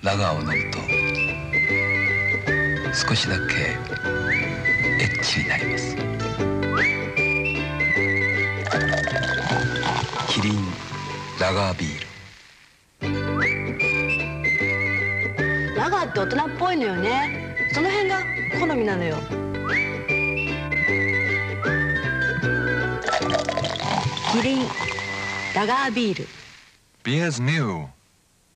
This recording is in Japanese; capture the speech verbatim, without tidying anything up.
ラガーを飲むと少しだけエッチになります。キリンラガービール。 ラガーって大人っぽいのよね。その辺が好みなのよ。キリンラガービール。 Beer's new.